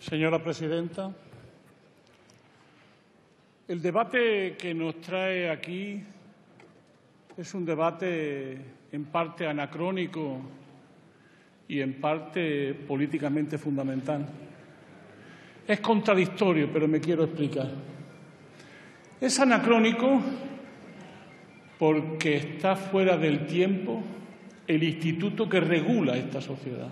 Señora presidenta, el debate que nos trae aquí es un debate en parte anacrónico y en parte políticamente fundamental. Es contradictorio, pero me quiero explicar. Es anacrónico porque está fuera del tiempo el instituto que regula esta sociedad.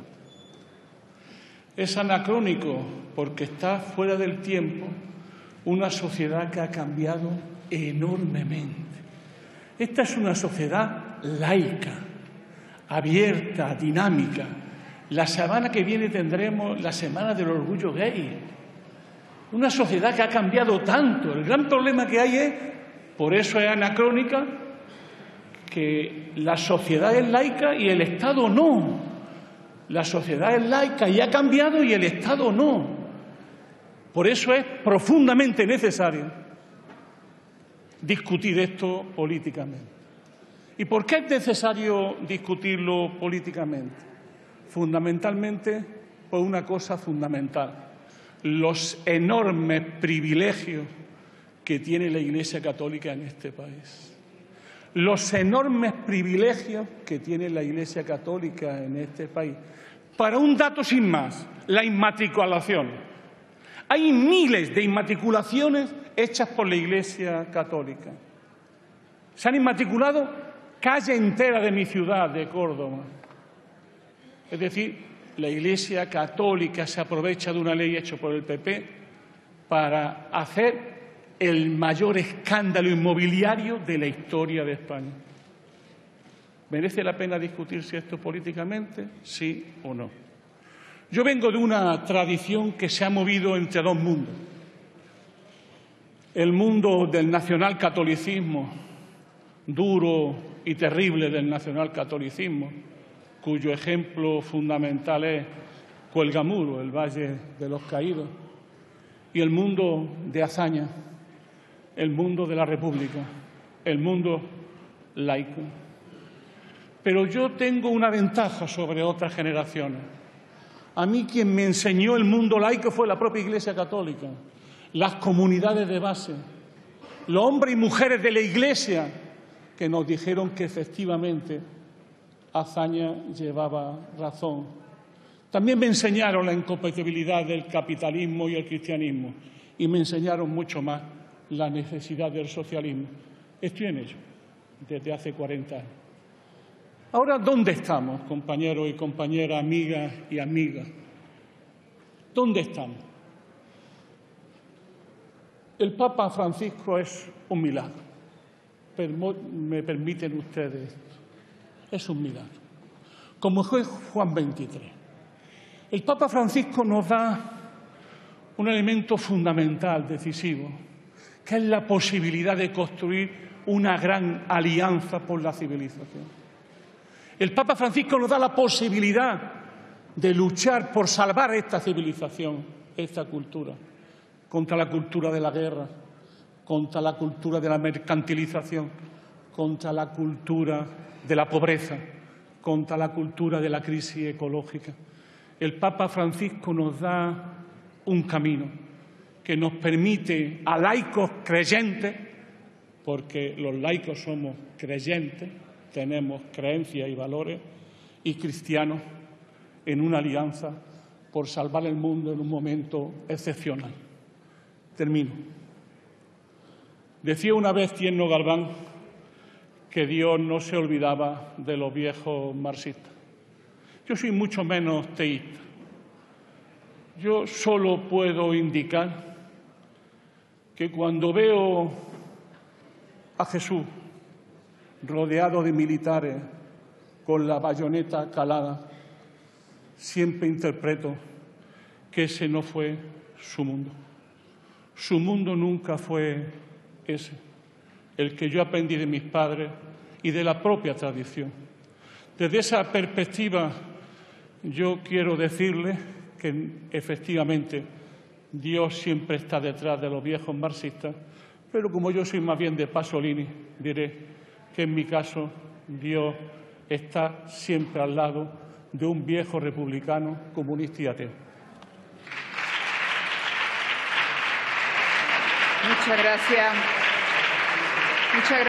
Es anacrónico porque está fuera del tiempo una sociedad que ha cambiado enormemente. Esta es una sociedad laica, abierta, dinámica. La semana que viene tendremos la Semana del Orgullo Gay. Una sociedad que ha cambiado tanto. El gran problema que hay es, por eso es anacrónica, que la sociedad es laica y el Estado no. La sociedad es laica y ha cambiado y el Estado no. Por eso es profundamente necesario discutir esto políticamente. ¿Y por qué es necesario discutirlo políticamente? Fundamentalmente por una cosa fundamental: los enormes privilegios que tiene la Iglesia Católica en este país. Los enormes privilegios que tiene la Iglesia Católica en este país. Para un dato sin más, la inmatriculación. Hay miles de inmatriculaciones hechas por la Iglesia Católica. Se han inmatriculado calle entera de mi ciudad, de Córdoba. Es decir, la Iglesia Católica se aprovecha de una ley hecha por el PP para hacer el mayor escándalo inmobiliario de la historia de España. ¿Merece la pena discutir si esto políticamente, sí o no? Yo vengo de una tradición que se ha movido entre dos mundos. El mundo del nacionalcatolicismo, duro y terrible del nacionalcatolicismo, cuyo ejemplo fundamental es Cuelgamuro, el Valle de los Caídos, y el mundo de Azaña, el mundo de la República, el mundo laico. Pero yo tengo una ventaja sobre otras generaciones. A mí quien me enseñó el mundo laico fue la propia Iglesia Católica, las comunidades de base, los hombres y mujeres de la Iglesia que nos dijeron que efectivamente Azaña llevaba razón. También me enseñaron la incompatibilidad del capitalismo y el cristianismo y me enseñaron mucho más la necesidad del socialismo. Estoy en ello desde hace 40 años. Ahora, ¿dónde estamos, compañeros y compañeras, amigas y amigas? ¿Dónde estamos? El Papa Francisco es un milagro. Me permiten ustedes esto. Es un milagro. Como fue Juan XXIII. El Papa Francisco nos da un elemento fundamental, decisivo, que es la posibilidad de construir una gran alianza por la civilización. El Papa Francisco nos da la posibilidad de luchar por salvar esta civilización, esta cultura, contra la cultura de la guerra, contra la cultura de la mercantilización, contra la cultura de la pobreza, contra la cultura de la crisis ecológica. El Papa Francisco nos da un camino que nos permite a laicos creyentes, porque los laicos somos creyentes, tenemos creencias y valores, y cristianos, en una alianza por salvar el mundo en un momento excepcional. Termino. Decía una vez Tierno Galván que Dios no se olvidaba de los viejos marxistas. Yo soy mucho menos teísta. Yo solo puedo indicar que cuando veo a Jesús rodeado de militares con la bayoneta calada, siempre interpreto que ese no fue su mundo. Su mundo nunca fue ese, el que yo aprendí de mis padres y de la propia tradición. Desde esa perspectiva, yo quiero decirles que efectivamente Dios siempre está detrás de los viejos marxistas, pero como yo soy más bien de Pasolini, diré que en mi caso Dios está siempre al lado de un viejo republicano, comunista y ateo. Muchas gracias.